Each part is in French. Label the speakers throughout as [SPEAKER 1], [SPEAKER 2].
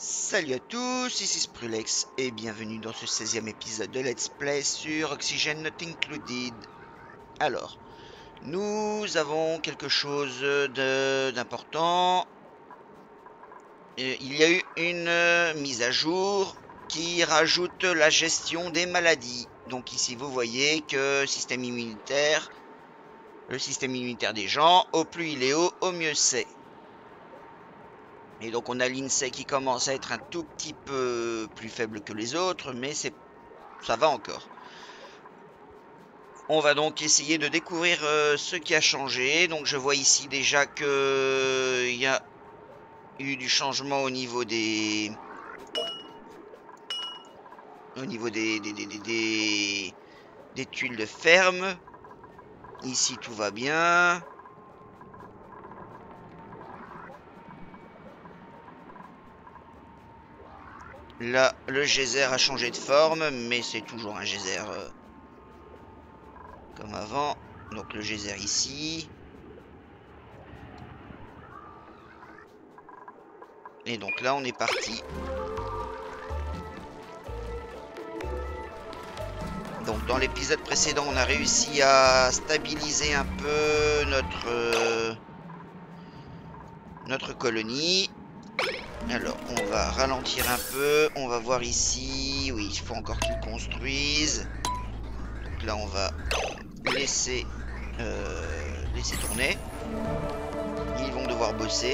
[SPEAKER 1] Salut à tous, ici Sprilex et bienvenue dans ce 16e épisode de Let's Play sur Oxygen Not Included. Alors, nous avons quelque chose d'important. Il y a eu une mise à jour qui rajoute la gestion des maladies. Donc ici vous voyez que le système immunitaire des gens, au plus il est haut, au mieux c'est. Et donc on a l'INSEE qui commence à être un tout petit peu plus faible que les autres, mais ça va encore. On va donc essayer de découvrir ce qui a changé. Donc je vois ici déjà que il y a eu du changement au niveau des des tuiles de ferme. Ici tout va bien. Là, le geyser a changé de forme, mais c'est toujours un geyser comme avant. Donc le geyser ici. Et donc là, on est parti. Donc dans l'épisode précédent, on a réussi à stabiliser un peu notre colonie. Alors, on va ralentir un peu. On va voir ici. Oui, il faut encore qu'ils construisent. Donc là, on va laisser tourner. Ils vont devoir bosser.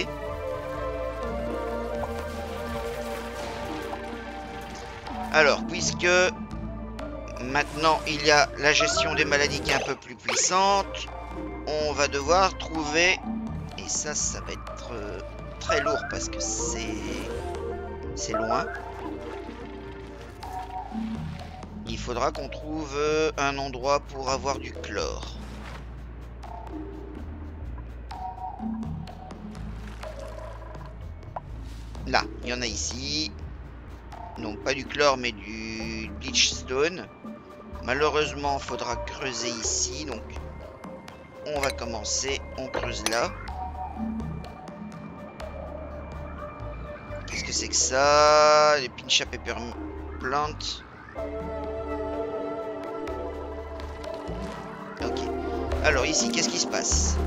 [SPEAKER 1] Alors, puisque maintenant il y a la gestion des maladies qui est un peu plus puissante, on va devoir trouver... Et ça va être très lourd parce que c'est loin. Il faudra qu'on trouve un endroit pour avoir du chlore. Là, il y en a ici. Donc pas du chlore mais du bleachstone. Malheureusement, il faudra creuser ici. Donc on va commencer. On creuse là. Qu'est-ce que c'est que ça? Les pincha pepper plant. Ok. Alors ici, qu'est-ce qui se passe?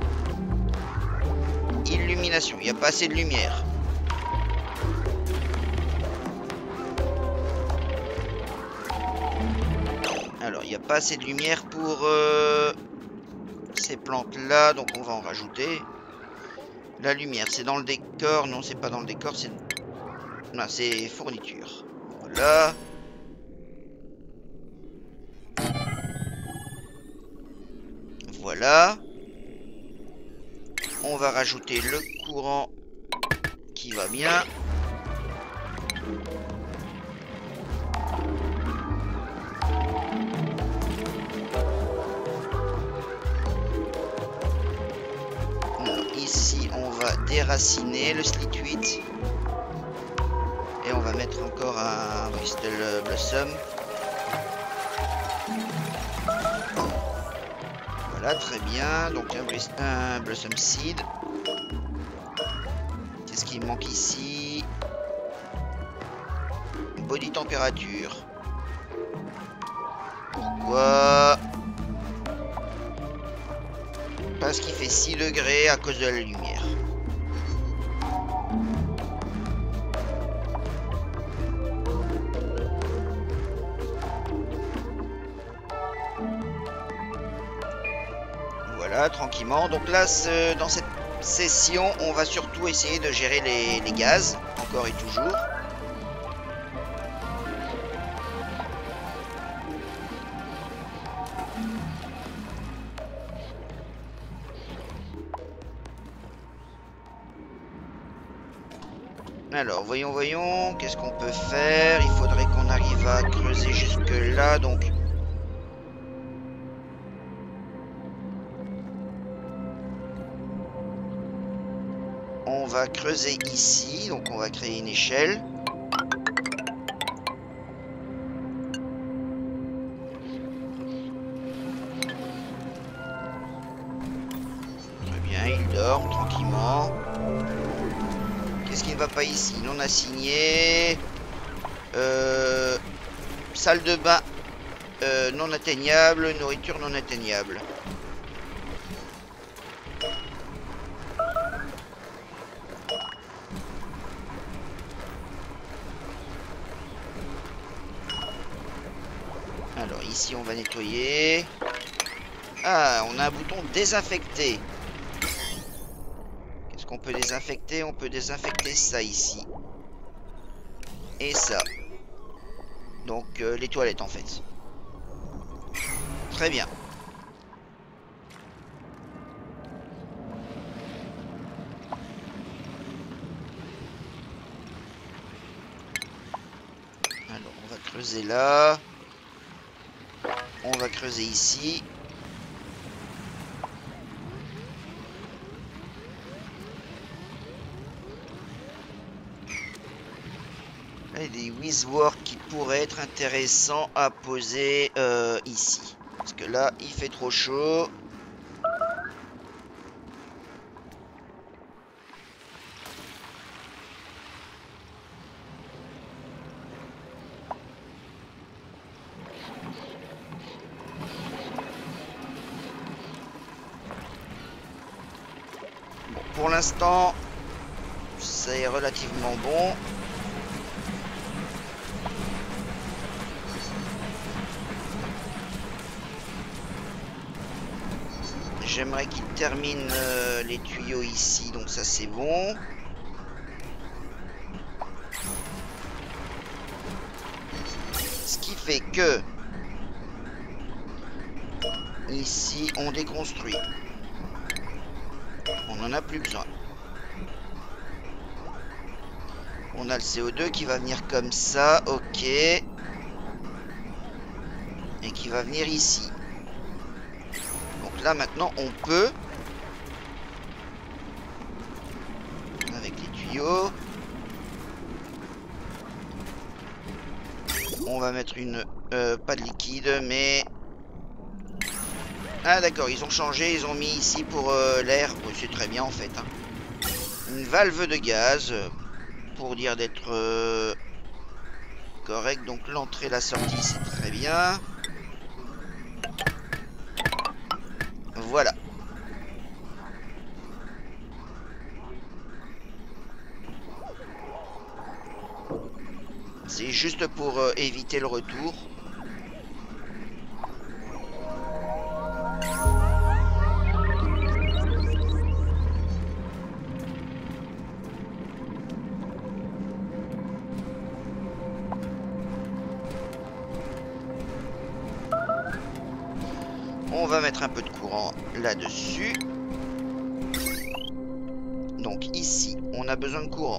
[SPEAKER 1] Illumination. Il n'y a pas assez de lumière. Alors, il n'y a pas assez de lumière pour ces plantes-là. Donc, on va en rajouter. La lumière, c'est dans le décor. Non, c'est pas dans le décor. C'est fourniture. Voilà. Voilà. On va rajouter le courant qui va bien. Ici, on va déraciner le Slit 8. Et on va mettre encore un Bristol Blossom. Voilà, très bien. Donc un Blossom Seed. Qu'est-ce qu'il manque ici? Body température. Pourquoi? Parce qu'il fait 6 degrés à cause de la lumière. Voilà, tranquillement. Donc là, dans cette session, on va surtout essayer de gérer les gaz, encore et toujours. Alors, voyons, qu'est-ce qu'on peut faire? Il faudrait qu'on arrive à creuser jusque là, donc... On va creuser ici, donc on va créer une échelle. Très bien, il dort tranquillement. Qu'est-ce qui ne va pas ici. Non assigné. Salle de bain non atteignable. Nourriture non atteignable. Alors ici on va nettoyer. Ah, on a un bouton désinfecter. Qu'est-ce qu'on peut désinfecter? On peut désinfecter ça ici. Et ça. Donc les toilettes en fait. Très bien. Alors on va creuser là. On va creuser ici. Là, il y a des Wizwork qui pourraient être intéressants à poser ici. Parce que là, il fait trop chaud. Bon, pour l'instant, c'est relativement bon. J'aimerais qu'il termine les tuyaux ici, donc ça c'est bon. Ce qui fait que ici on déconstruit. On n'en a plus besoin. On a le CO2 qui va venir comme ça, ok. Et qui va venir ici. Donc là maintenant on peut, avec les tuyaux, on va mettre une, pas de liquide mais... Ah d'accord, ils ont changé, ils ont mis ici pour l'air, oh, c'est très bien en fait. Hein. Une valve de gaz, pour dire d'être correct, donc l'entrée et la sortie c'est très bien. Voilà. C'est juste pour éviter le retour. On va mettre un peu de courant là-dessus. Donc ici, on a besoin de courant.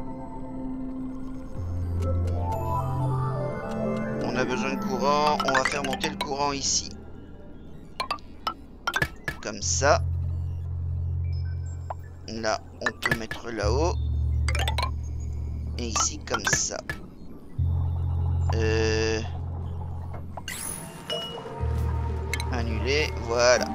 [SPEAKER 1] On a besoin de courant, on va faire monter le courant ici. Comme ça. Là, on peut mettre là-haut. Et ici, comme ça. Annuler, voilà.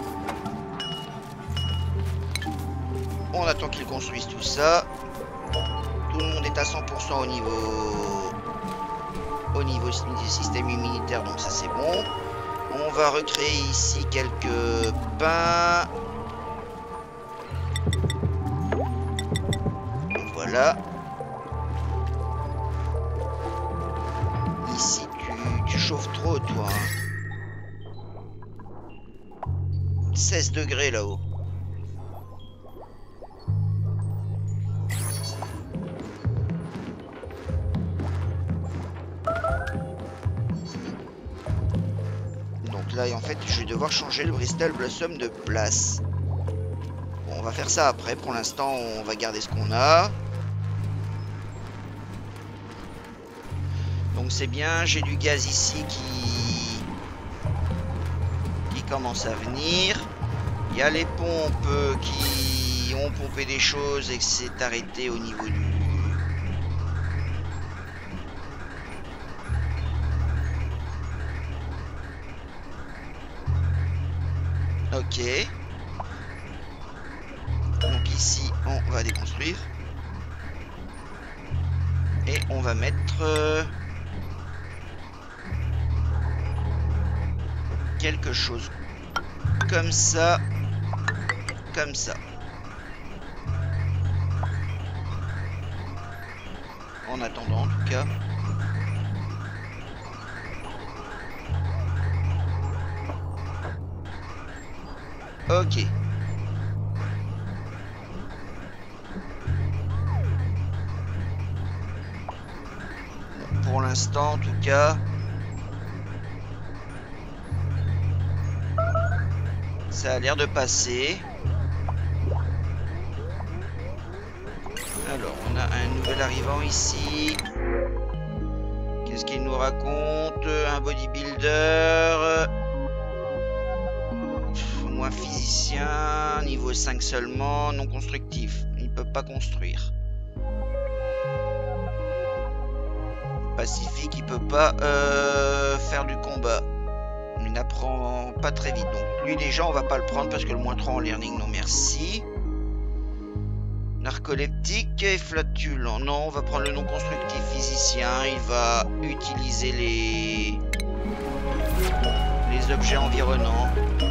[SPEAKER 1] On attend qu'ils construisent tout ça. Tout le monde est à 100% au niveau du système immunitaire, donc ça c'est bon. On va recréer ici quelques pains. Voilà. Ici, tu chauffes trop, toi. Hein. 16 degrés là-haut. Donc là, en fait, je vais devoir changer le Bristol Blossom de place. Bon, on va faire ça après. Pour l'instant, on va garder ce qu'on a. Donc c'est bien, j'ai du gaz ici qui commence à venir. Il y a les pompes qui ont pompé des choses et que c'est arrêté au niveau du... Ok. Donc ici, on va déconstruire. Et on va mettre quelque chose comme ça, comme ça. En attendant, en tout cas. Ok. Pour l'instant, en tout cas, ça a l'air de passer. Alors, on a un nouvel arrivant ici. Qu'est-ce qu'il nous raconte? Un bodybuilder. Moi, physicien, niveau 5 seulement, non constructif. Il ne peut pas construire. Pacifique, il peut pas faire du combat. Il n'apprend pas très vite. Donc lui déjà on va pas le prendre parce que le moins 3 en learning, non merci. Narcoleptique et flatulent. Non, on va prendre le non constructif physicien. Il va utiliser les objets environnants.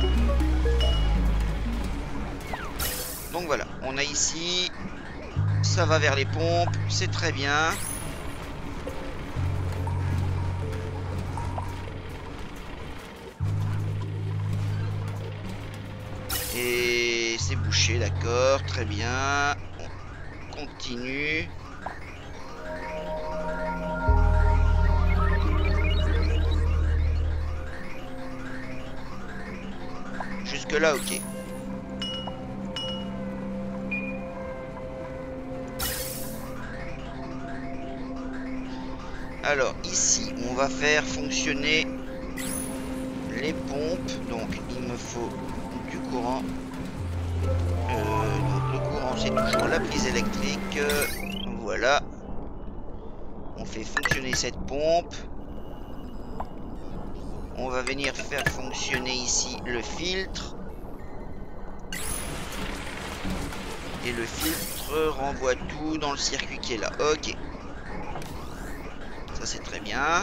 [SPEAKER 1] Donc voilà, on a ici, ça va vers les pompes, c'est très bien. Et c'est bouché, d'accord, très bien. On continue. Jusque là, ok. Alors ici, on va faire fonctionner les pompes. Donc il me faut du courant. Donc le courant, c'est toujours la prise électrique. Voilà. On fait fonctionner cette pompe. On va venir faire fonctionner ici le filtre. Et le filtre renvoie tout dans le circuit qui est là. Ok. Ça c'est très bien.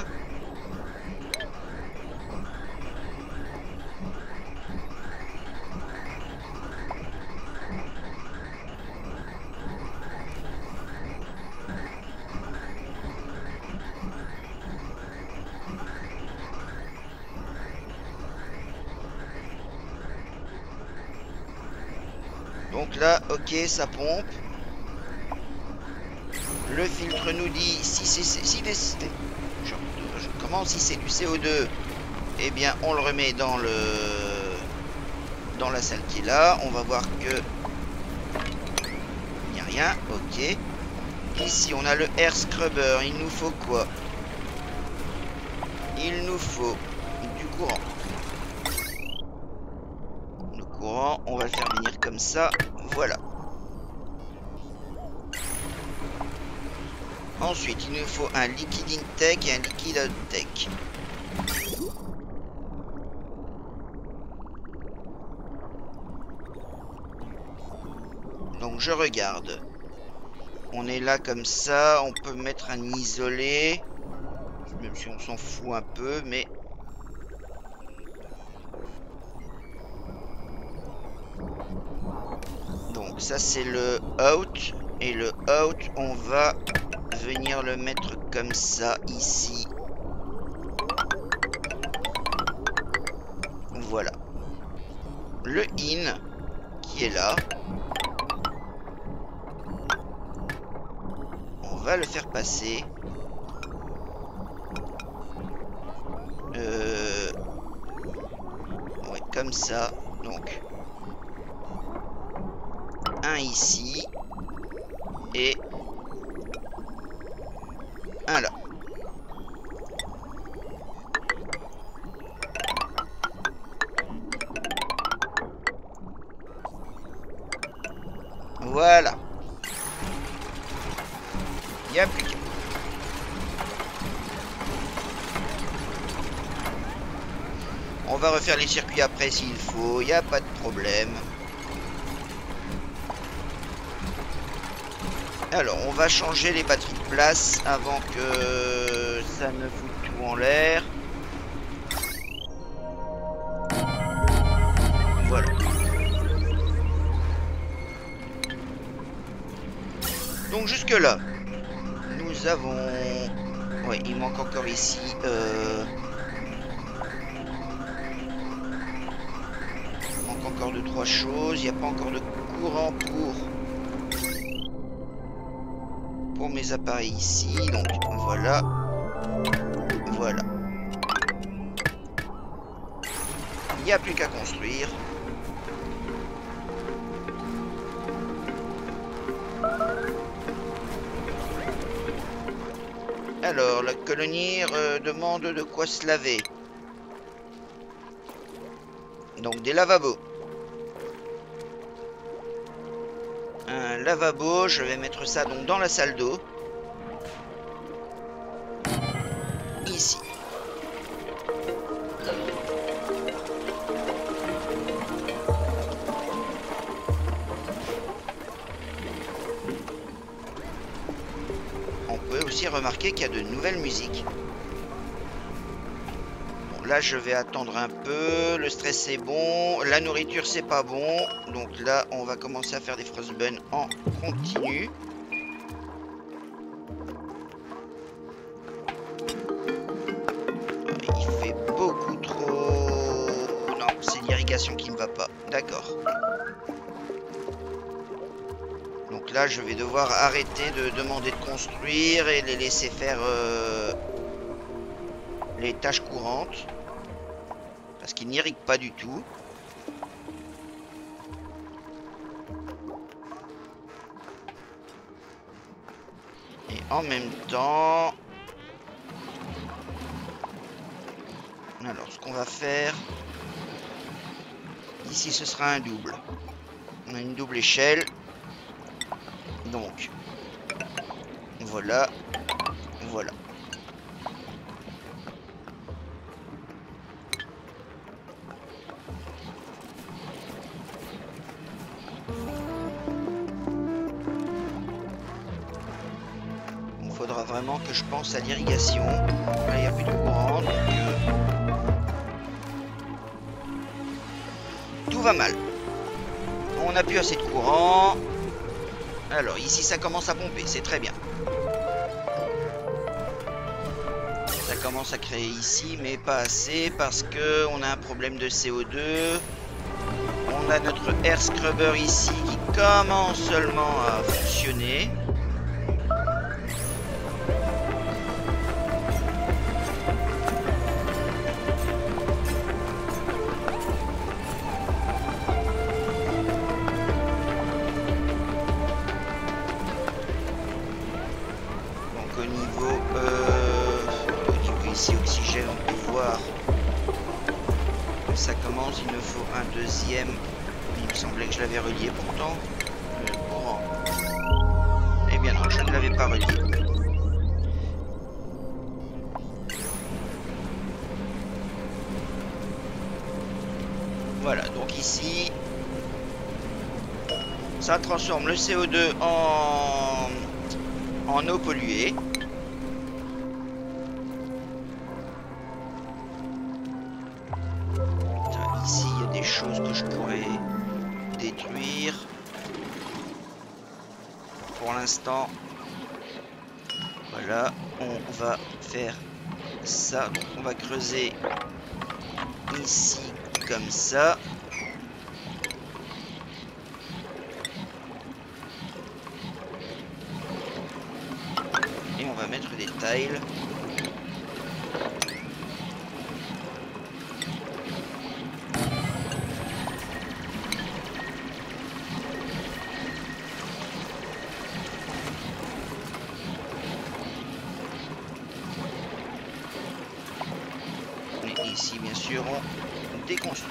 [SPEAKER 1] Donc là, ok, ça pompe. Le filtre nous dit si c'est du CO2, eh bien on le remet dans la salle qui est là. On va voir que il n'y a rien. Ok. Ici on a le air scrubber. Il nous faut quoi? Il nous faut du courant. Le courant, on va le faire venir comme ça. Voilà. Ensuite, il nous faut un liquide intake et un liquide outtake. Donc je regarde. On est là comme ça. On peut mettre un isolé. Même si on s'en fout un peu, mais... Donc ça c'est le out. Et le out, on va venir le mettre comme ça ici. Voilà. Le in qui est là. On va le faire passer. Ouais, comme ça. Donc un ici. Et un là. Voilà. Il n'y a plus qu'à. On va refaire les circuits après s'il faut. Il n'y a pas de problème. Alors, on va changer les batteries de place avant que ça ne foute tout en l'air. Voilà. Donc jusque là, nous avons... Ouais, il manque encore ici... Il manque encore 2-3 choses. Il n'y a pas encore de courant pour mes appareils ici. Donc voilà. Voilà. Il n'y a plus qu'à construire. Alors, la colonie demande de quoi se laver. Donc, des lavabos. Un lavabo, je vais mettre ça donc dans la salle d'eau. Ici. On peut aussi remarquer qu'il y a de nouvelles musiques. Là, je vais attendre un peu. Le stress, c'est bon. La nourriture, c'est pas bon. Donc là, on va commencer à faire des frostburn en continu. Il fait beaucoup trop... Non, c'est l'irrigation qui ne va pas. D'accord. Donc là, je vais devoir arrêter de demander de construire et les laisser faire les tâches courantes. Parce qu'ils n'irriguent pas du tout. Et en même temps... Alors, ce qu'on va faire... Ici, ce sera un double. On a une double échelle. Donc, voilà. Voilà. Il faudra vraiment que je pense à l'irrigation. Là, il n'y a plus de courant, donc tout va mal. On n'a plus assez de courant. Alors, ici, ça commence à pomper, c'est très bien. Ça commence à créer ici, mais pas assez, parce que on a un problème de CO2. On a notre air scrubber ici qui commence seulement à fonctionner. Donc au niveau ici oxygène, on peut voir que ça commence. Il me faut un deuxième. Il me semblait que je l'avais relié pourtant. Courant. Eh bien non, je ne l'avais pas relié. Voilà, donc ici, ça transforme le CO2 en eau polluée. Ici, il y a des choses que je pourrais détruire. Pour l'instant, voilà, on va faire ça. Donc, on va creuser ici comme ça. Et on va mettre des tiles. Et ici, bien sûr, on déconstruit.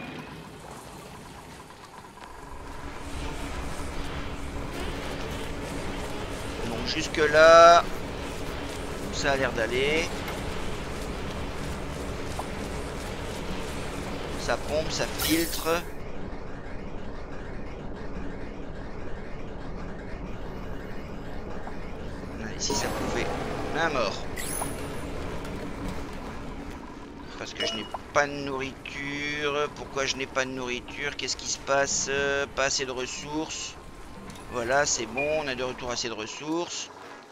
[SPEAKER 1] Donc jusque là, ça a l'air d'aller. Ça pompe, ça filtre. si ça pouvait. Un mort. Parce que je n'ai pas de nourriture. Pourquoi je n'ai pas de nourriture? Qu'est-ce qui se passe? Pas assez de ressources. Voilà, c'est bon, on a de retour assez de ressources.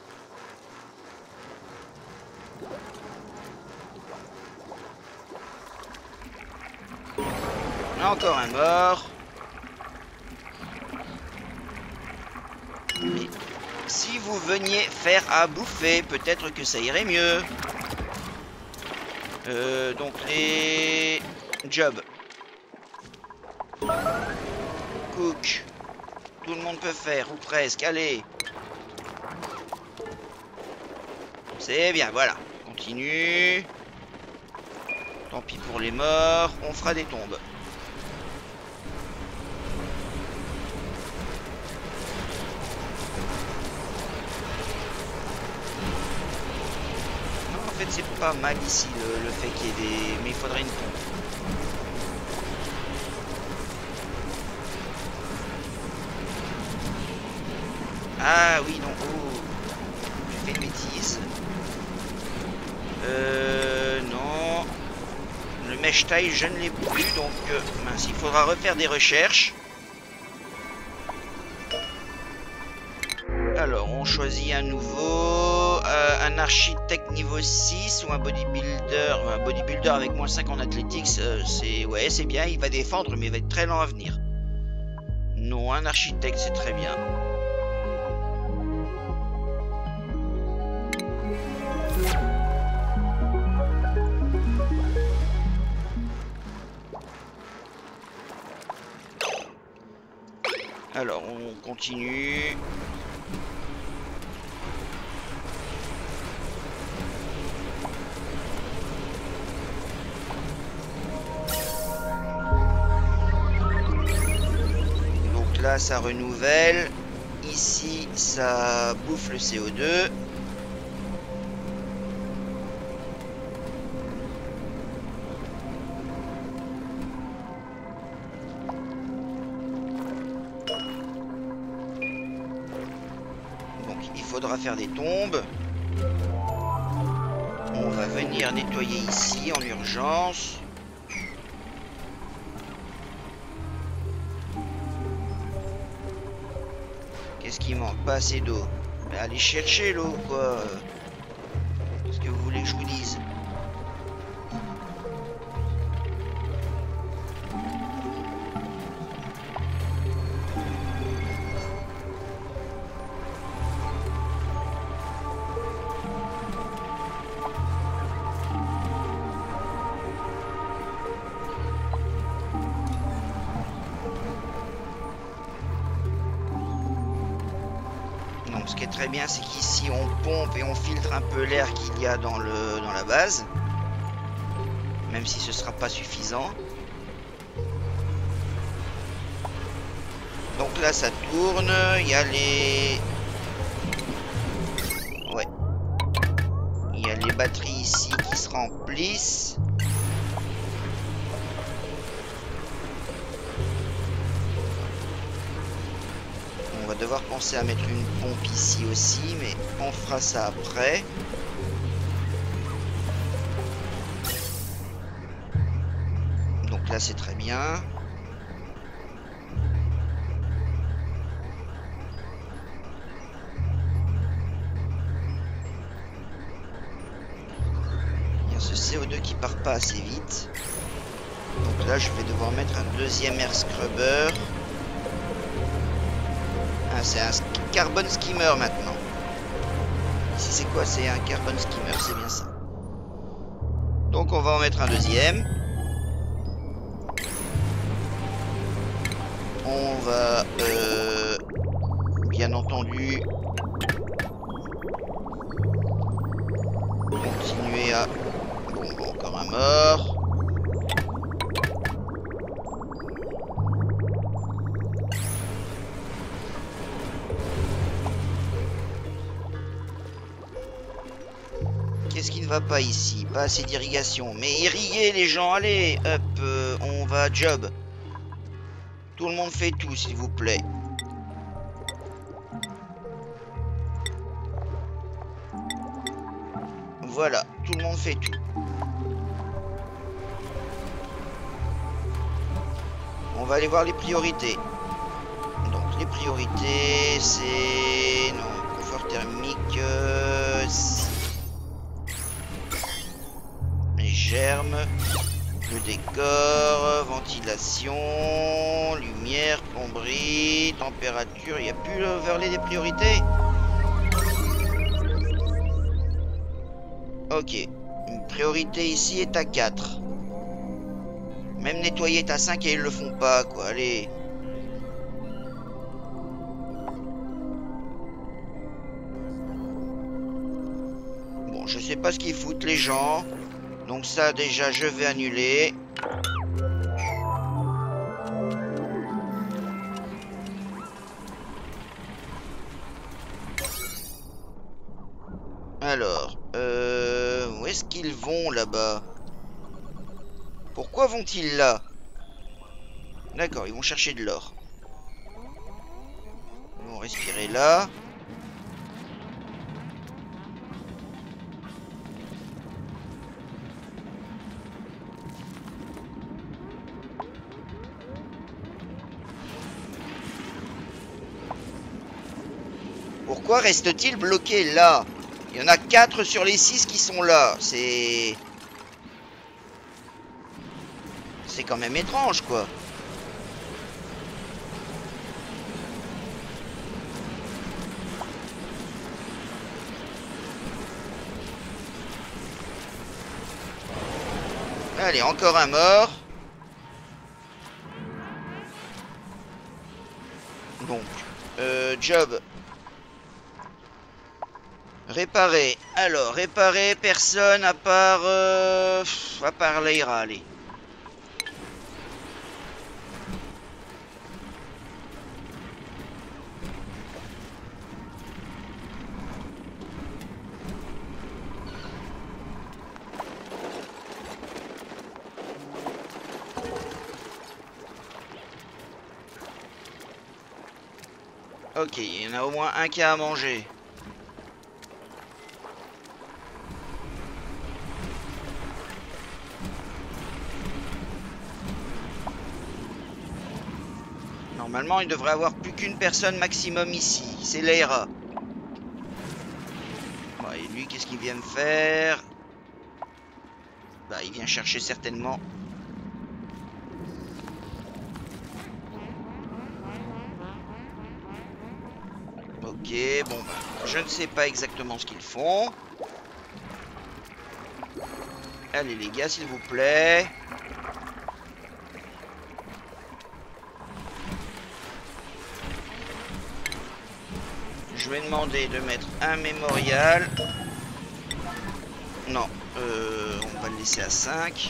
[SPEAKER 1] Encore un mort. Mais si vous veniez faire à bouffer, peut-être que ça irait mieux. Donc les jobs. Cook. Tout le monde peut faire, ou presque, allez. C'est bien, voilà. Continue. Tant pis pour les morts, on fera des tombes. En fait, c'est pas mal ici le fait qu'il y ait des... Mais il faudrait une pompe. Ah oui, non. Oh. J'ai fait une bêtise. Non. Le mesh taille, je ne l'ai plus, donc mince, il faudra refaire des recherches. Alors, on choisit un nouveau, un architecte niveau 6 ou un bodybuilder. Un bodybuilder avec moins 5 en athletics, ouais, c'est bien, il va défendre, mais il va être très lent à venir. Non, un architecte, c'est très bien. Alors, on continue. Donc là, ça renouvelle. Ici, ça bouffe le CO2. Faire des tombes. On va venir nettoyer ici en urgence. Qu'est-ce qui manque? Pas assez d'eau. Allez chercher l'eau, quoi. Qu'est-ce que vous voulez que je vous dise? Ce qui est très bien, c'est qu'ici on pompe et on filtre un peu l'air qu'il y a dans la base, même si ce sera pas suffisant. Donc là ça tourne, il y a les... Ouais. Il y a les batteries ici qui se remplissent. On va devoir penser à mettre une pompe ici aussi, mais on fera ça après. Donc là c'est très bien. Il y a ce CO2 qui part pas assez vite. Donc là je vais devoir mettre un deuxième air scrubber. Ah, c'est un carbon skimmer maintenant. Ici c'est quoi? C'est un carbon skimmer, c'est bien ça. Donc on va en mettre un deuxième. On va bien entendu continuer à... Bon, encore un mort. Qu'est-ce qui ne va pas ici? Pas assez d'irrigation. Mais irriguez les gens, allez, hop, on va job. Tout le monde fait tout, s'il vous plaît. Voilà, tout le monde fait tout. On va aller voir les priorités. Donc les priorités, c'est... Non, confort thermique... les germes, le décor, ventilation, lumière, plomberie, température. Il n'y a plus l'overlay des priorités. Ok, une priorité ici est à 4. Même nettoyer est à 5 et ils le font pas, quoi. Allez. Bon, je sais pas ce qu'ils foutent les gens. Donc ça, déjà, je vais annuler. Alors, où est-ce qu'ils vont là-bas? Pourquoi vont-ils là? D'accord, ils vont chercher de l'or. Ils vont respirer là. Pourquoi reste-t-il bloqué là? Il y en a 4 sur les 6 qui sont là. C'est quand même étrange, quoi. Allez, encore un mort. Donc, job. Réparer. Alors, réparer personne à part Leïra, allez. Ok, il y en a au moins un qui a à manger. Normalement, il devrait avoir plus qu'une personne maximum ici. C'est Leïra. Bon, et lui, qu'est-ce qu'il vient me faire? Bah, il vient chercher certainement. Ok, bon, bah, je ne sais pas exactement ce qu'ils font. Allez, les gars, s'il vous plaît. Je vais demander de mettre un mémorial. Non, on va le laisser à 5.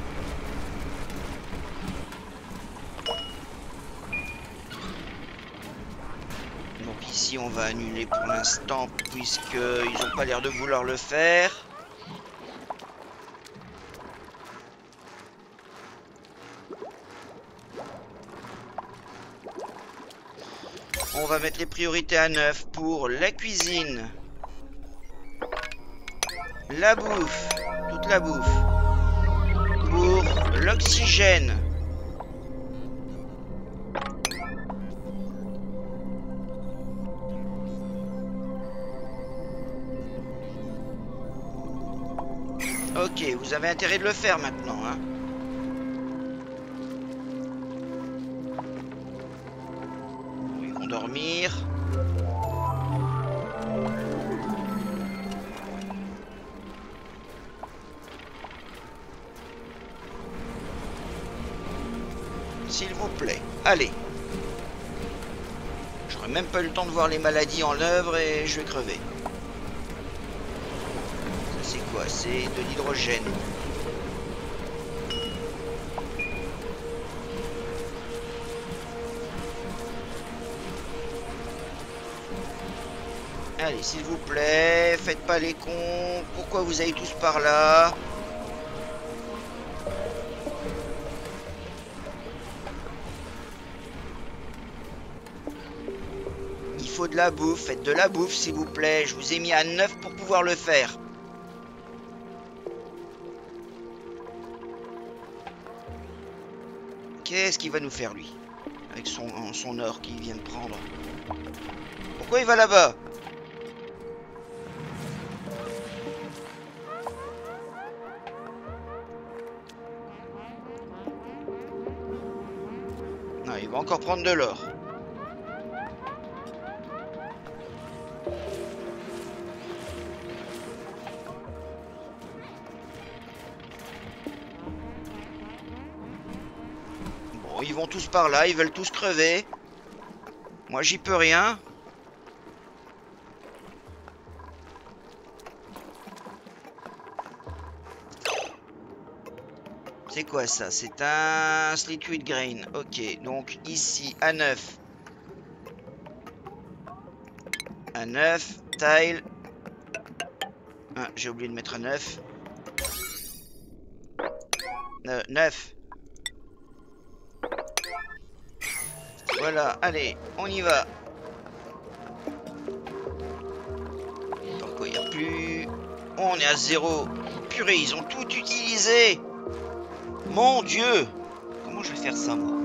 [SPEAKER 1] Donc ici, on va annuler pour l'instant, puisqu'ils n'ont pas l'air de vouloir le faire. On va mettre les priorités à 9 pour la cuisine, la bouffe, toute la bouffe, pour l'oxygène, ok, vous avez intérêt de le faire maintenant, hein. Ils vont dormir. S'il vous plaît, allez. J'aurais même pas eu le temps de voir les maladies en œuvre et je vais crever. Ça c'est quoi? C'est de l'hydrogène. Allez, s'il vous plaît, faites pas les cons. Pourquoi vous allez tous par là? Il faut de la bouffe, faites de la bouffe s'il vous plaît. Je vous ai mis à 9 pour pouvoir le faire. Qu'est-ce qu'il va nous faire, lui? Avec son or qu'il vient de prendre. Pourquoi il va là-bas? Non, il va encore prendre de l'or. Bon, ils vont tous par là, ils veulent tous crever. Moi, j'y peux rien. C'est quoi ça? C'est un Slitwheat Grain. Ok, donc ici, à 9. À 9, tile. Ah, j'ai oublié de mettre un 9. 9. Voilà, allez, on y va. Pourquoi il n'y a plus... On est à 0. Purée, ils ont tout utilisé. Mon Dieu. Comment je vais faire ça, moi?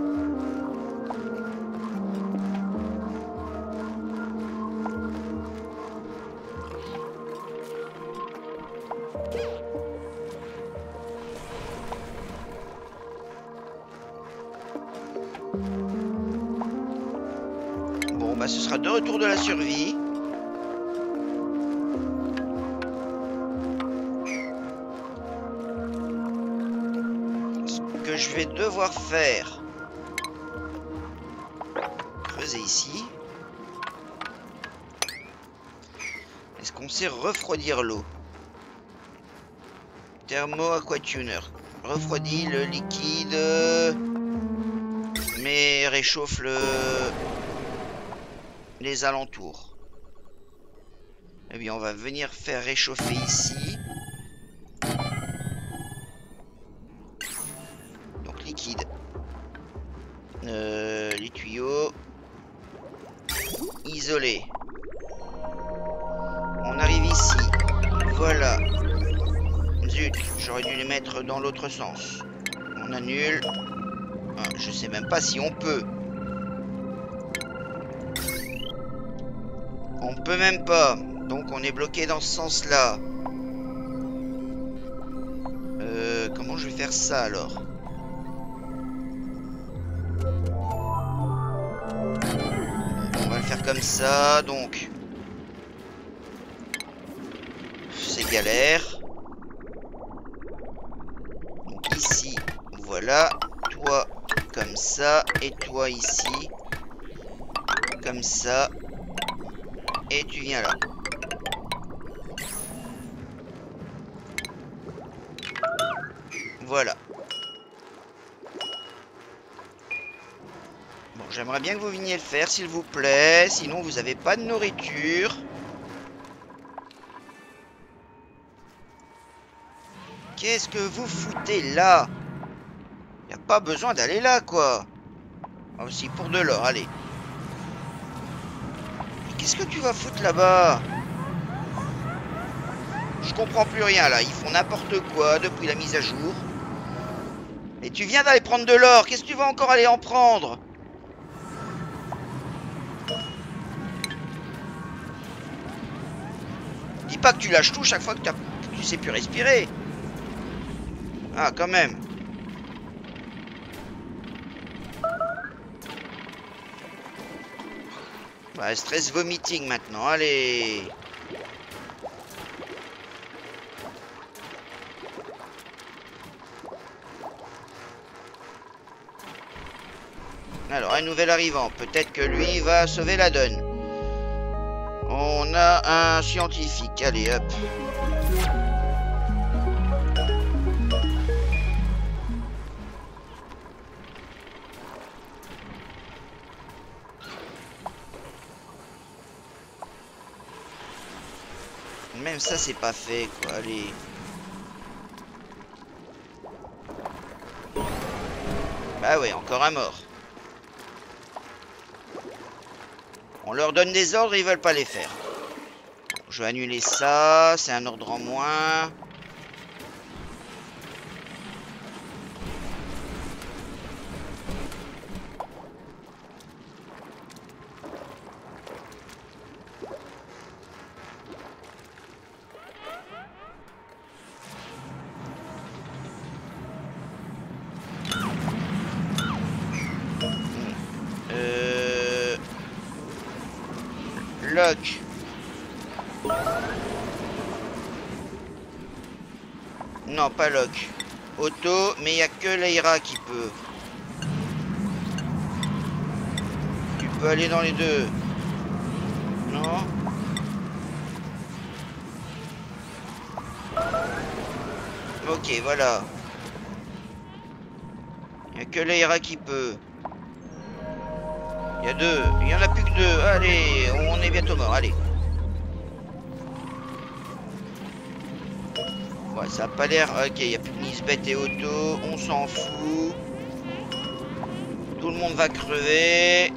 [SPEAKER 1] Bon, bah ce sera de retour de la survie. Ce que je vais devoir faire... Creuser ici. Est-ce qu'on sait refroidir l'eau? Thermo Aquatuner. Refroidit le liquide... mais réchauffe les alentours. Eh bien, on va venir faire réchauffer ici. Donc, liquide. Les tuyaux. Isolé. On arrive ici. Voilà. Zut, j'aurais dû les mettre dans l'autre sens. On annule. Ah, je sais même pas si on peut. On peut même pas. Donc on est bloqué dans ce sens-là. Comment je vais faire ça alors? On va le faire comme ça, donc. C'est galère. Donc ici, voilà. Toi, comme ça. Et toi ici. Comme ça. Et tu viens là. Voilà. Bon, j'aimerais bien que vous veniez le faire, s'il vous plaît. Sinon, vous n'avez pas de nourriture. Qu'est-ce que vous foutez là? Y a pas besoin d'aller là, quoi. Ah, aussi, pour de l'or, allez. Mais qu'est-ce que tu vas foutre là-bas? Je comprends plus rien, là. Ils font n'importe quoi depuis la mise à jour. Et tu viens d'aller prendre de l'or. Qu'est-ce que tu vas encore aller en prendre? Dis pas que tu lâches tout chaque fois que tu sais plus respirer. Ah, quand même. Bah, stress vomiting maintenant. Allez. Alors, un nouvel arrivant. Peut-être que lui va sauver la donne. On a un scientifique. Allez, hop. Même ça, c'est pas fait, quoi. Allez. Bah ouais, encore un mort. On leur donne des ordres, ils veulent pas les faire. Je vais annuler ça, c'est un ordre en moins. Lock. Non, pas lock. Auto, mais il n'y a que Leïra qui peut. Tu peux aller dans les deux. Non. Ok, voilà. Il n'y a que Leïra qui peut. Il y a deux. Il n'y en a plus que deux. Allez, on est bientôt mort. Allez. Ouais, ça a pas l'air... Ok, il n'y a plus que Nisbet et Auto. On s'en fout. Tout le monde va crever.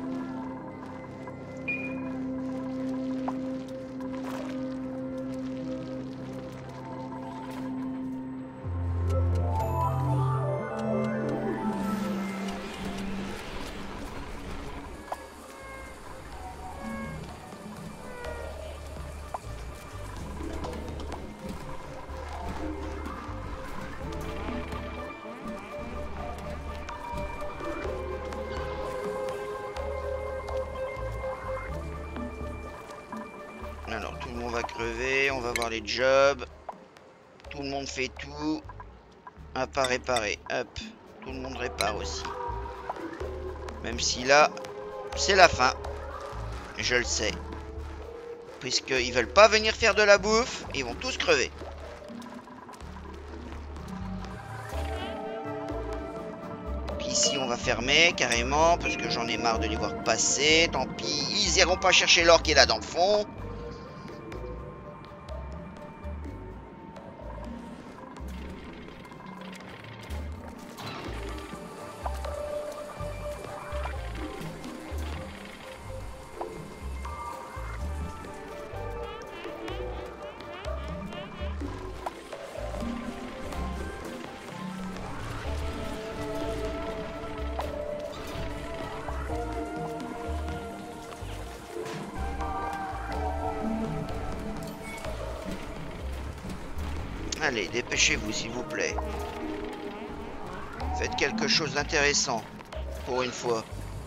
[SPEAKER 1] Alors, tout le monde va crever. On va voir les jobs. Tout le monde fait tout. À part réparer. Hop. Tout le monde répare aussi. Même si là, c'est la fin. Je le sais. Puisqu'ils veulent pas venir faire de la bouffe. Ils vont tous crever. Puis ici, on va fermer carrément. Parce que j'en ai marre de les voir passer. Tant pis. Ils iront pas chercher l'or qui est là dans le fond. Allez, dépêchez-vous s'il vous plaît. Faites quelque chose d'intéressant. Pour une fois.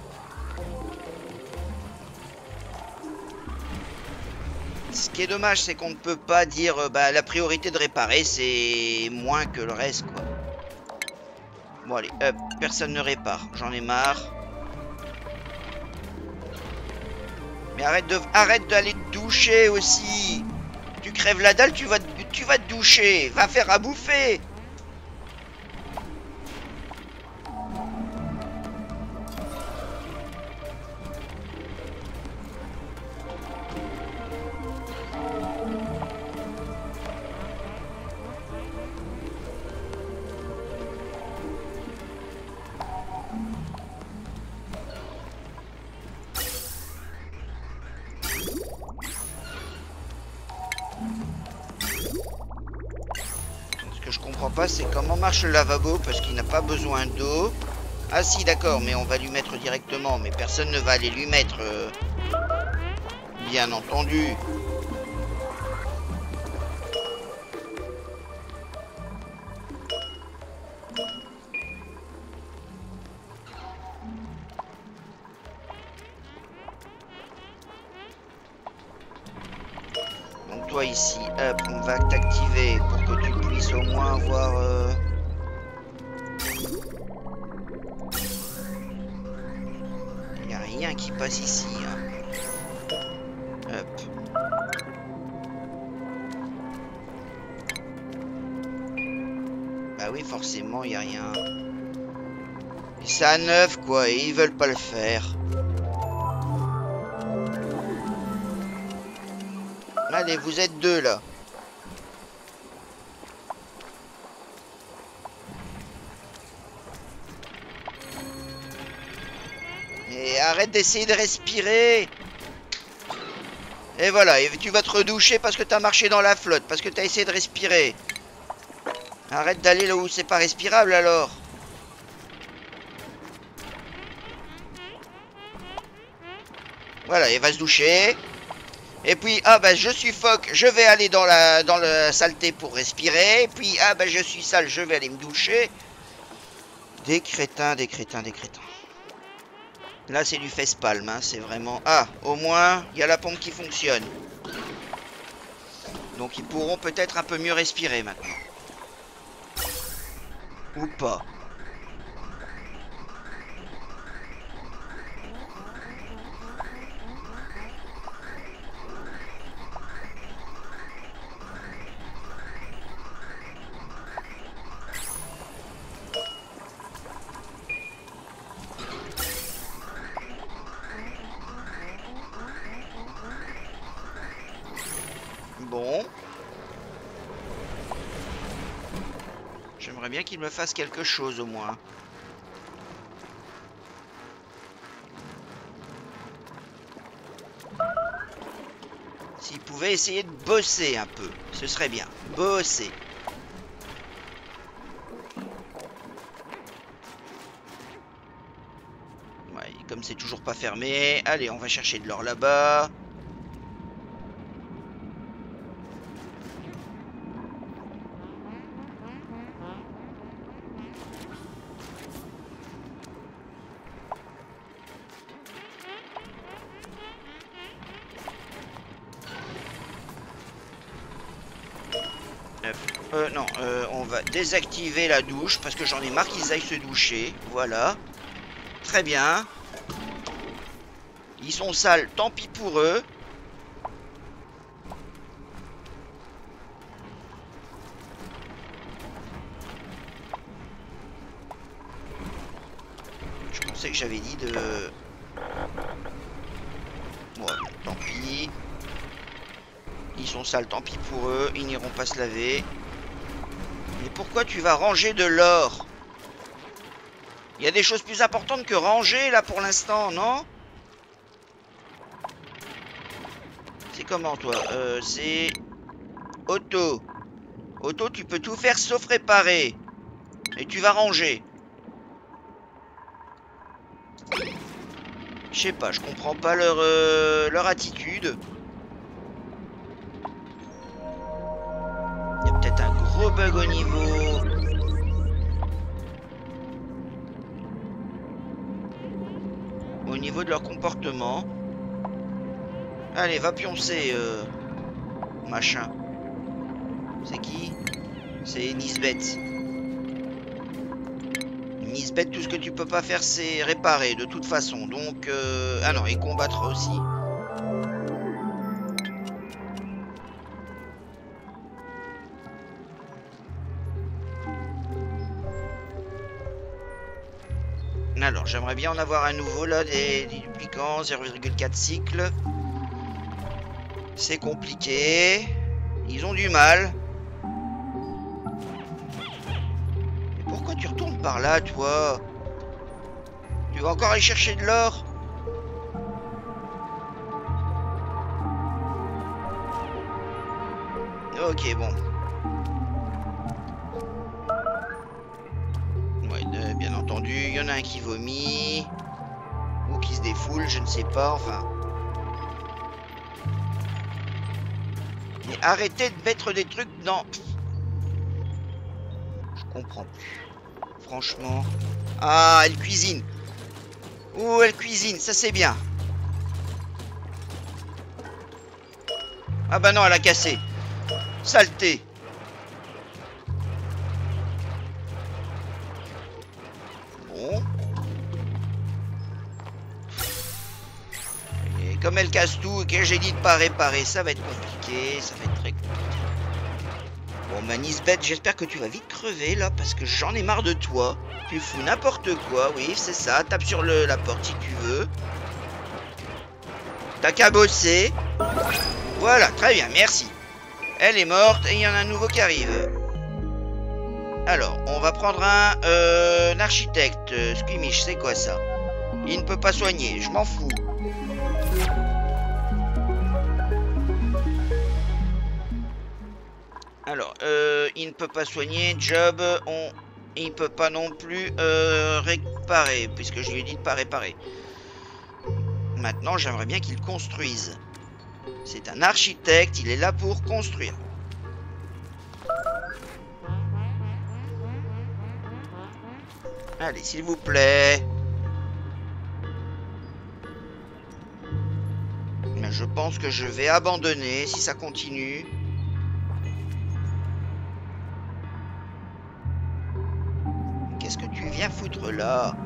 [SPEAKER 1] Ce qui est dommage, c'est qu'on ne peut pas dire... bah, la priorité de réparer, c'est moins que le reste, quoi. Bon, allez, hop. Personne ne répare. J'en ai marre. Mais arrête d'aller te doucher aussi. Tu crèves la dalle, tu vas te doucher. Va faire à bouffer. Je comprends pas, c'est comment marche le lavabo parce qu'il n'a pas besoin d'eau. Ah si, d'accord, mais on va lui mettre directement, mais personne ne va aller lui mettre, bien entendu. Donc toi ici, hop, on va t'activer pour que tu puisses au moins voir... Il n'y a rien qui passe ici. Hein. Hop. Bah oui, forcément, il n'y a rien. Et c'est à neuf, quoi, et ils veulent pas le faire. Allez, vous êtes deux, là. Et arrête d'essayer de respirer. Et voilà, et tu vas te redoucher parce que t'as marché dans la flotte, parce que t'as essayé de respirer. Arrête d'aller là où c'est pas respirable, alors. Voilà, il va se doucher. Et puis, ah bah je suis phoque, je vais aller dans la saleté pour respirer. Et puis, ah bah je suis sale, je vais aller me doucher. Des crétins, des crétins, des crétins. Là, c'est du face-palm, hein, c'est vraiment... Ah, au moins, il y a la pompe qui fonctionne. Donc, ils pourront peut-être un peu mieux respirer maintenant. Ou pas. Bon. J'aimerais bien qu'il me fasse quelque chose au moins. S'il pouvait essayer de bosser un peu, ce serait bien. Bosser. Ouais, comme c'est toujours pas fermé. Allez, on va chercher de l'or là-bas. Non, on va désactiver la douche parce que j'en ai marre qu'ils aillent se doucher. Voilà. Très bien. Ils sont sales, tant pis pour eux. Je pensais que j'avais dit de... Bon, tant pis. Ils sont sales, tant pis pour eux. Ils n'iront pas se laver. Mais pourquoi tu vas ranger de l'or? Il y a des choses plus importantes que ranger là pour l'instant, non? C'est comment toi? C'est... Auto. Auto, tu peux tout faire sauf réparer. Et tu vas ranger. Je sais pas, je comprends pas leur attitude. Il y a peut-être un gros bug au niveau... Au niveau de leur comportement. Allez, va pioncer, machin. C'est qui? C'est Nisbeth. Nisbeth, tout ce que tu peux pas faire, c'est réparer, de toute façon. Donc, ah non, et combattre aussi. Alors, j'aimerais bien en avoir un nouveau, là, des duplicants, 0,4 cycles. C'est compliqué. Ils ont du mal. Mais pourquoi tu retournes par là, toi? Tu vas encore aller chercher de l'or? Ok, bon. Ouais, bien entendu, il y en a un qui vomit. Ou qui se défoule, je ne sais pas, enfin... Mais arrêtez de mettre des trucs dans... Je comprends plus. Franchement... Ah, elle cuisine. Oh, elle cuisine, ça c'est bien. Ah bah non, elle a cassé. Saleté. Bon. Et comme elle casse tout et que j'ai dit de pas réparer, ça va être compliqué. Ça va être très compliqué. Bon, bah Nisbeth, j'espère que tu vas vite crever là, parce que j'en ai marre de toi. Tu fous n'importe quoi, oui, c'est ça. Tape sur la porte si tu veux. T'as qu'à bosser. Voilà, très bien, merci. Elle est morte et il y en a un nouveau qui arrive. Alors, on va prendre un architecte. Squimish, c'est quoi ça? Il ne peut pas soigner, je m'en fous. Alors, il ne peut pas soigner. Job, il ne peut pas non plus réparer, puisque je lui ai dit de pas réparer. Maintenant, j'aimerais bien qu'il construise. C'est un architecte, il est là pour construire. Allez, s'il vous plaît. je pense que je vais abandonner si ça continue. Qu'est-ce que tu viens foutre là?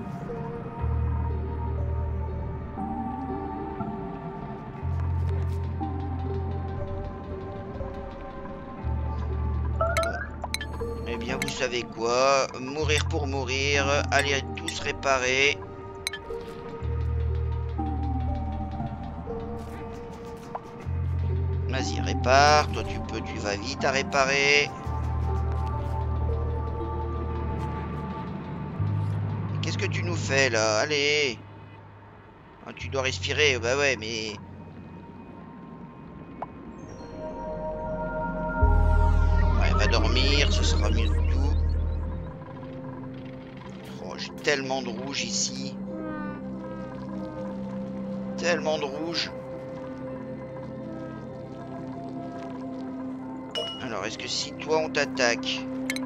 [SPEAKER 1] Eh bien, vous savez quoi? Mourir pour mourir, allez tous réparer. Vas-y, répare. Toi, tu vas vite à réparer. Qu'est-ce que tu nous fais là? Allez. Ah, tu dois respirer. Bah ouais, mais... Ouais, va dormir, ce sera mieux de tout. Oh, j'ai tellement de rouge ici. Tellement de rouge. Alors, est-ce que si toi on t'attaque...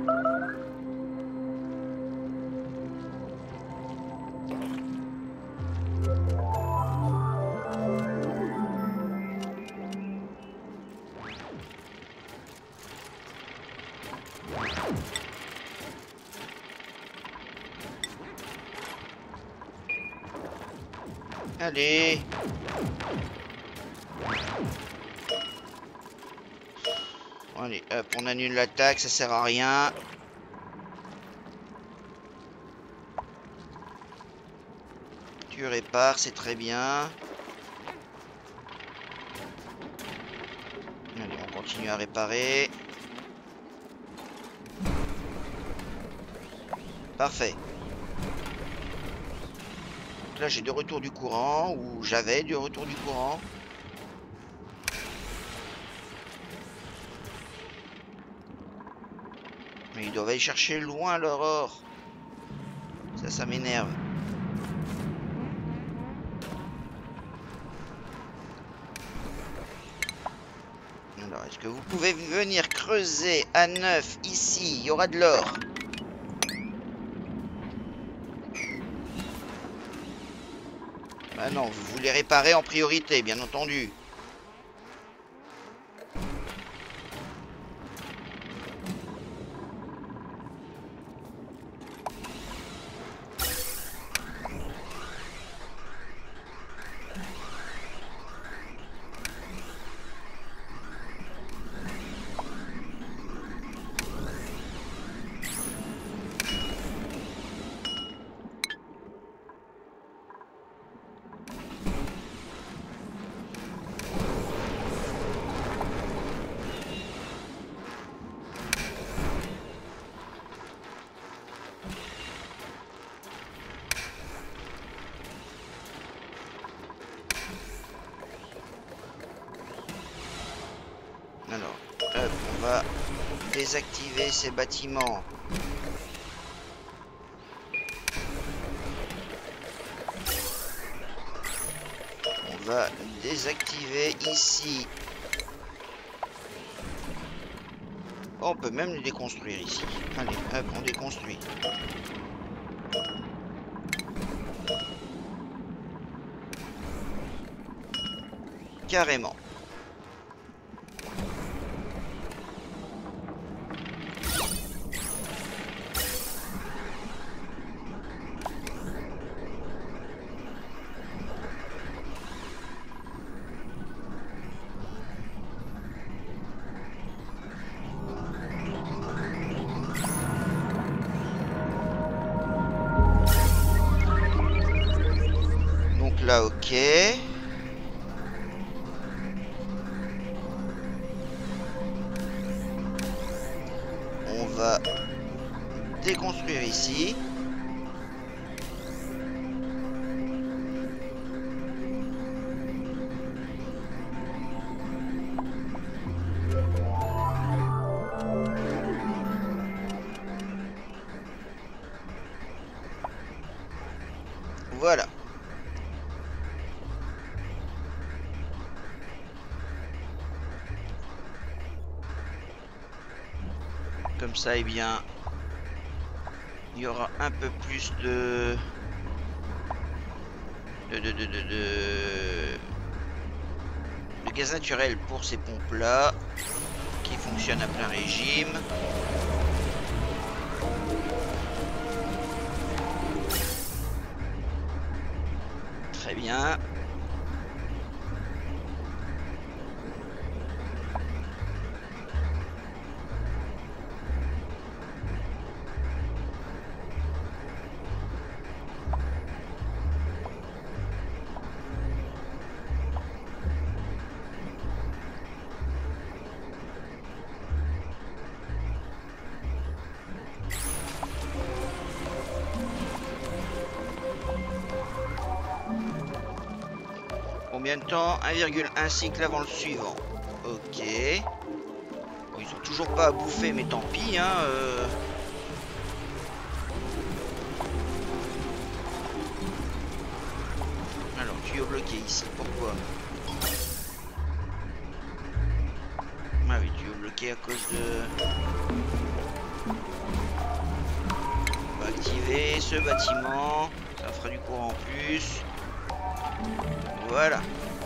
[SPEAKER 1] Allez. Allez, hop, on annule l'attaque, ça sert à rien. Tu répares, c'est très bien. Allez, on continue à réparer. Parfait. Donc là, j'ai de retour du courant, ou j'avais du retour du courant. Mais ils doivent aller chercher loin leur or. Ça m'énerve. Alors, est-ce que vous pouvez venir creuser à 9 ici? Il y aura de l'or. Ah non, vous voulez réparer en priorité, bien entendu. Alors, hop, on va désactiver ces bâtiments. On va désactiver ici. Oh, on peut même le déconstruire ici. Allez, hop, on déconstruit. Carrément. Donc là, ok. On va déconstruire ici. Voilà. Comme ça, eh bien, il y aura un peu plus de gaz naturel pour ces pompes-là, qui fonctionnent à plein régime. Très bien. Combien de temps? 1,1 cycle avant le suivant. Ok. Bon, ils ont toujours pas à bouffer, mais tant pis, hein. Alors, tuyau bloqué ici. Pourquoi? Ah oui, tuyau bloqué à cause de... On va activer ce bâtiment. Ça fera du courant en plus. Voilà.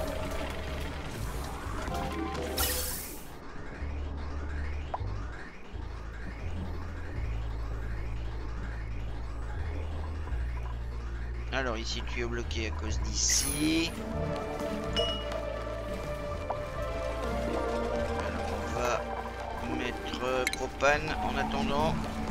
[SPEAKER 1] Alors ici tuyau bloqué à cause d'ici. Alors on va mettre propane en attendant.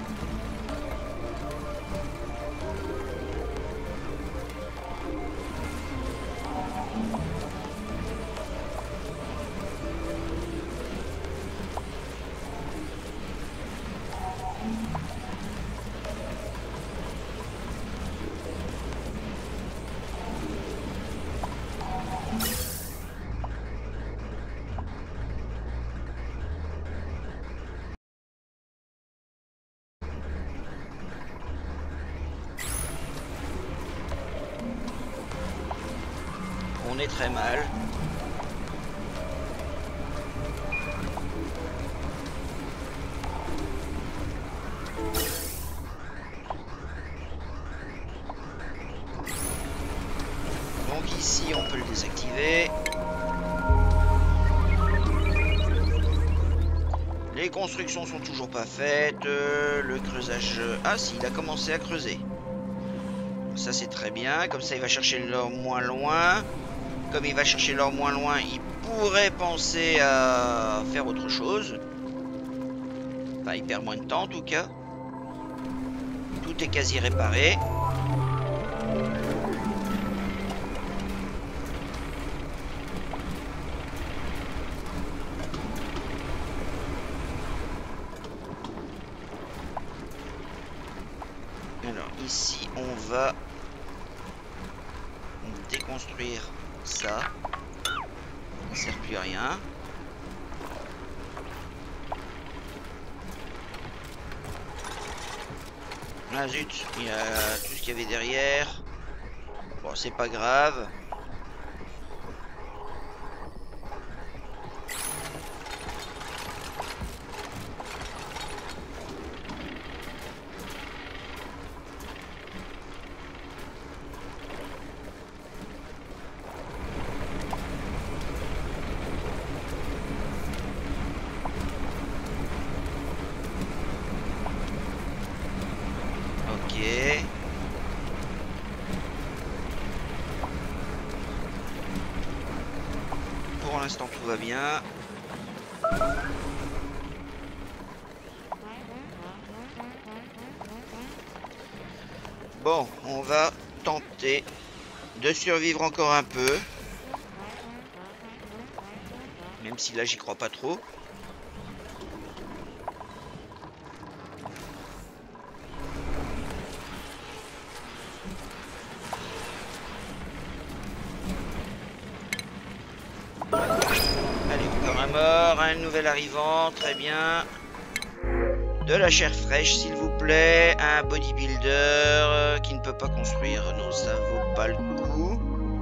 [SPEAKER 1] On est très mal. Donc ici on peut le désactiver. Les constructions sont toujours pas faites. Le creusage... Ah si, il a commencé à creuser. Ça c'est très bien. Comme ça il va chercher l'or moins loin. Comme il va chercher l'or moins loin, il pourrait penser à faire autre chose. Enfin, il perd moins de temps en tout cas. Tout est quasi réparé. Alors ici, on va déconstruire ça. Ça ne sert plus à rien. Ah zut, il y a tout ce qu'il y avait derrière. Bon, c'est pas grave. Pour l'instant tout va bien. Bon, on va tenter de survivre encore un peu. Même si là j'y crois pas trop. Allez, encore un mort, un nouvel arrivant, très bien. De la chair fraîche, s'il vous plaît. Un bodybuilder qui ne peut pas construire. Non, ça vaut pas le coup.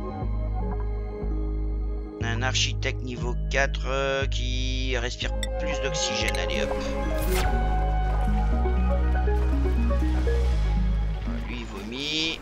[SPEAKER 1] Un architecte niveau 4 qui respire plus d'oxygène. Allez, hop. Lui, il vomit.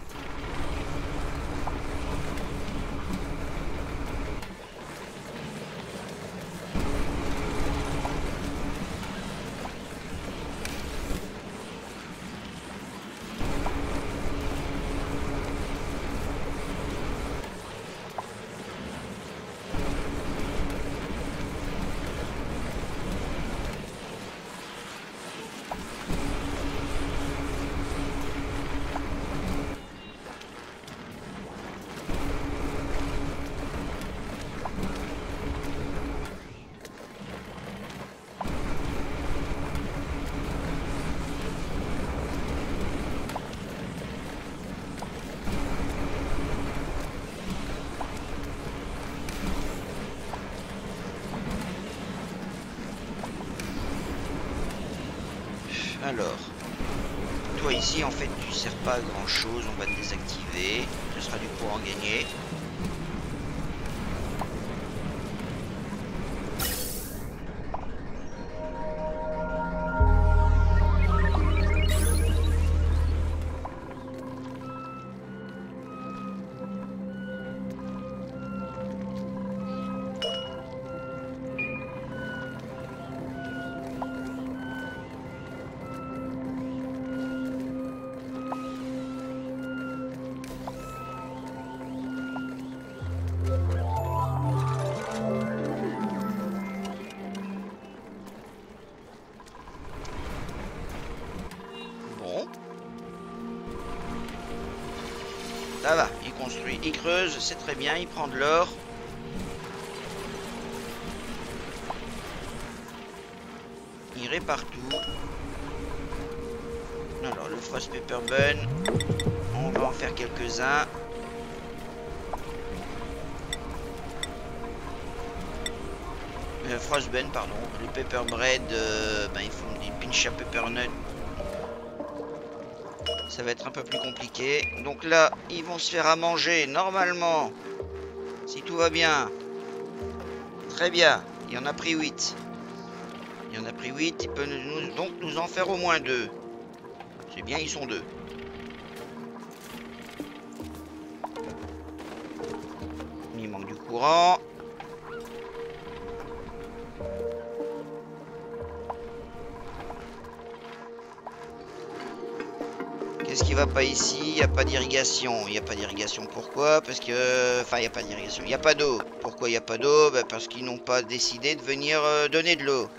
[SPEAKER 1] Alors, toi ici en fait tu sers pas à grand chose, on va te désactiver, ce sera du courant gagné. Ça va, il construit, il creuse, c'est très bien, il prend de l'or. Il répare tout. Alors, le Frost Pepper Bun, on va en faire quelques-uns. Frostbun, pardon. Les Pepper Bread, ils font des pinch à Pepper Nut. Ça va être un peu plus compliqué. Donc là, ils vont se faire à manger normalement. Si tout va bien. Très bien. Il y en a pris 8. Il y en a pris 8. Il peut donc nous en faire au moins 2. C'est bien, ils sont 2. Il manque du courant. Qu'est-ce qui va pas ici? Il n'y a pas d'irrigation. Il n'y a pas d'irrigation. Pourquoi? Parce que... Enfin, il n'y a pas d'irrigation. Il n'y a pas d'eau. Pourquoi il n'y a pas d'eau? Parce qu'ils n'ont pas décidé de venir donner de l'eau.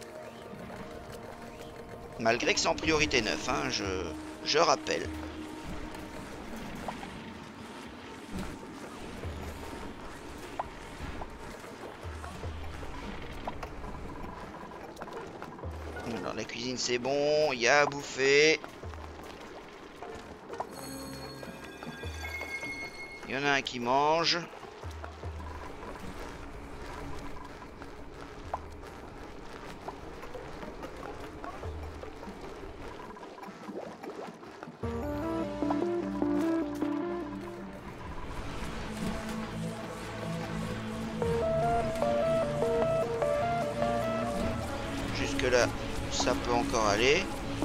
[SPEAKER 1] Malgré que c'est en priorité 9, hein, je rappelle. Alors, la cuisine, c'est bon. Il y a à bouffer. Il y en a un qui mange. Jusque-là, ça peut encore aller.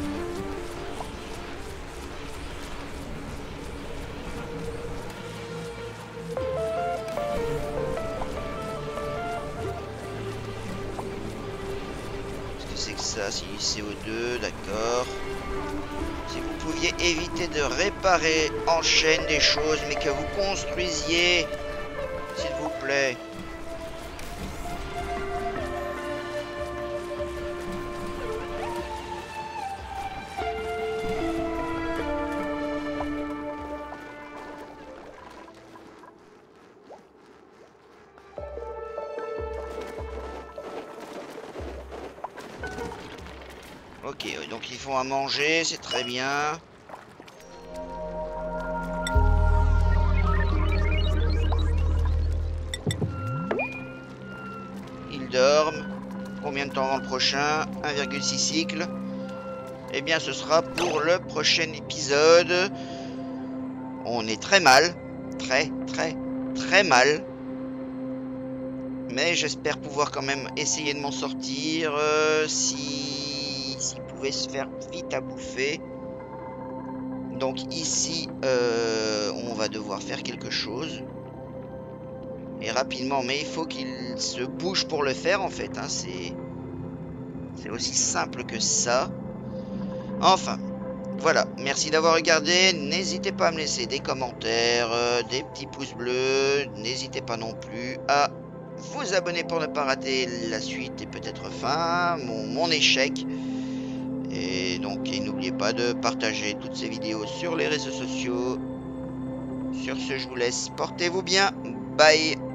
[SPEAKER 1] C'est que ça, si CO2, d'accord. Si vous pouviez éviter de réparer en chaîne des choses, mais que vous construisiez, s'il vous plaît. Ok, donc ils font à manger, c'est très bien. Ils dorment. Combien de temps avant le prochain? 1,6 cycles. Eh bien, ce sera pour le prochain épisode. On est très mal. Très mal. Mais j'espère pouvoir quand même essayer de m'en sortir. S'il pouvait se faire vite à bouffer. Donc ici, on va devoir faire quelque chose. Et rapidement, mais il faut qu'il se bouge pour le faire en fait. Hein, c'est aussi simple que ça. Enfin, voilà. Merci d'avoir regardé. N'hésitez pas à me laisser des commentaires, des petits pouces bleus. N'hésitez pas non plus à vous abonner pour ne pas rater la suite et peut-être fin, mon échec. Et donc, n'oubliez pas de partager toutes ces vidéos sur les réseaux sociaux. Sur ce, je vous laisse. Portez-vous bien. Bye.